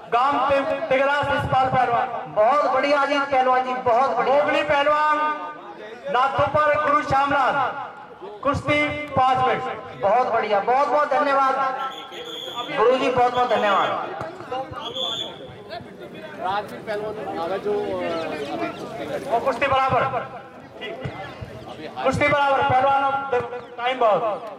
गांव तिगरा शिषपाल पहलवान। बहुत बढ़िया जी पहलवान जी, बहुत बढ़िया। मोगली पहलवान नाथोपर गुरु श्यामलाल, कुश्ती 5 मिनट। बहुत बढ़िया, बहुत बहुत धन्यवाद गुरु जी, बहुत बहुत धन्यवाद। राजवीर पहलवान जो वो कुश्ती बराबर, कुश्ती बराबर पहलवान, टाइम बहुत।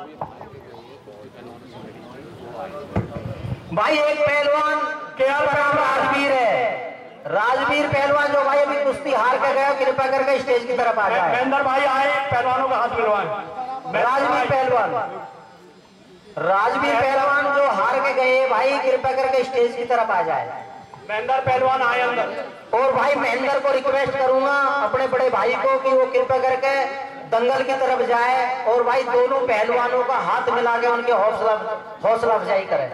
भाई एक पहलवान केआर नाम राजवीर है, राजवीर पहलवान जो भाई अभी कुश्ती हार के गए, कृपया करके स्टेज की तरफ आ जाए। महेंद्र भाई आए, पहलवानों का हाथ मिलवाएं। राजवीर पहलवान, राजवीर पहलवान जो हार के गए भाई, कृपया करके स्टेज की तरफ आ जाए। महेंद्र पहलवान आए अंदर। और भाई महेंद्र को रिक्वेस्ट करूंगा अपने बड़े भाई को कि वो कृपया करके दंगल की तरफ जाए और भाई दोनों पहलवानों का हाथ मिला के उनके हौसला अफजाई करें।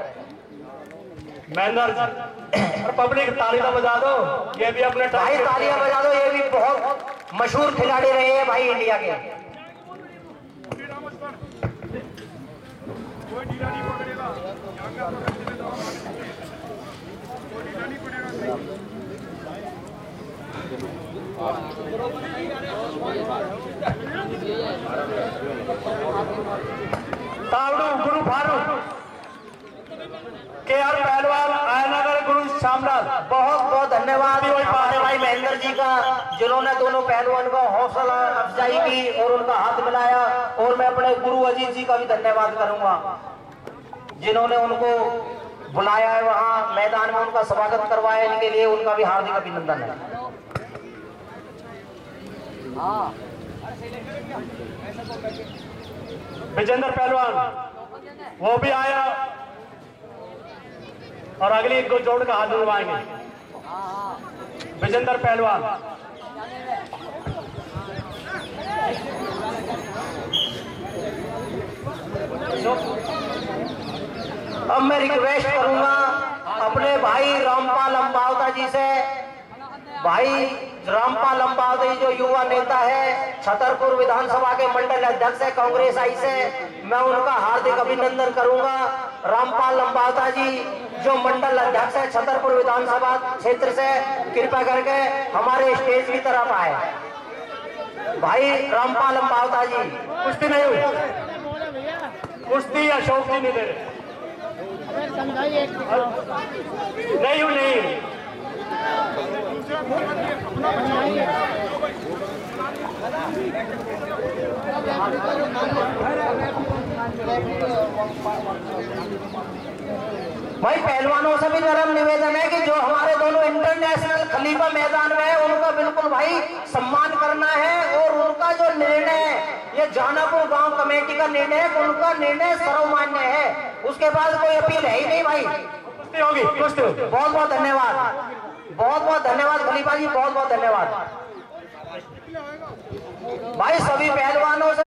महेंद्र पब्लिक ताली तो बजा दो, ये भी अपने भाई तालियां बजा दो, ये भी बहुत मशहूर खिलाड़ी रहे हैं भाई इंडिया के। तावड़ू गुरु फारूक, केआर पहलवान, आयनगर गुरु श्यामलाल। बहुत बहुत धन्यवाद हमारे भाई महेंद्र जी का, जिन्होंने दोनों पहलवान को हौसला अफजाई की और उनका हाथ मिलाया। और मैं अपने गुरु अजीत जी का भी धन्यवाद करूंगा, जिन्होंने उनको बुलाया है, वहां मैदान में उनका स्वागत करवाया, इनके लिए उनका भी हार्दिक अभिनंदन है। विजेंद्र पहलवान वो भी आया और अगली एक जोड़ का हाथ मिलवाएंगे। विजेंद्र पहलवान, अब मैं रिक्वेस्ट करूंगा अपने भाई रामपाल अंबावता जी से। भाई रामपाल अंबावता जी जो युवा नेता है, छतरपुर विधानसभा के मंडल अध्यक्ष है कांग्रेस आई से, मैं उनका हार्दिक अभिनंदन करूंगा। रामपाल अंबावता जी जो मंडल अध्यक्ष है छतरपुर विधानसभा क्षेत्र से, कृपया करके हमारे स्टेज की तरफ आए। भाई रामपाल अंबावता जी। कुश्ती नहीं हुई, कुश्ती अशोक जी नहीं दे रहे, नहीं हुई, नहीं हुई। भाई पहलवानों से भी नरम निवेदन है कि जो हमारे दोनों इंटरनेशनल खलीफा मैदान में है, उनका बिल्कुल भाई सम्मान करना है। और उनका जो निर्णय है, ये जानापुर गांव कमेटी का निर्णय है, उनका निर्णय सर्वमान्य है, उसके बाद कोई अपील है ही नहीं। भाई कुश्ती होगी, कुश्ती होगी। बहुत बहुत धन्यवाद, बहुत बहुत धन्यवाद खलीफा जी, बहुत बहुत धन्यवाद। भाई सभी पहलवानों से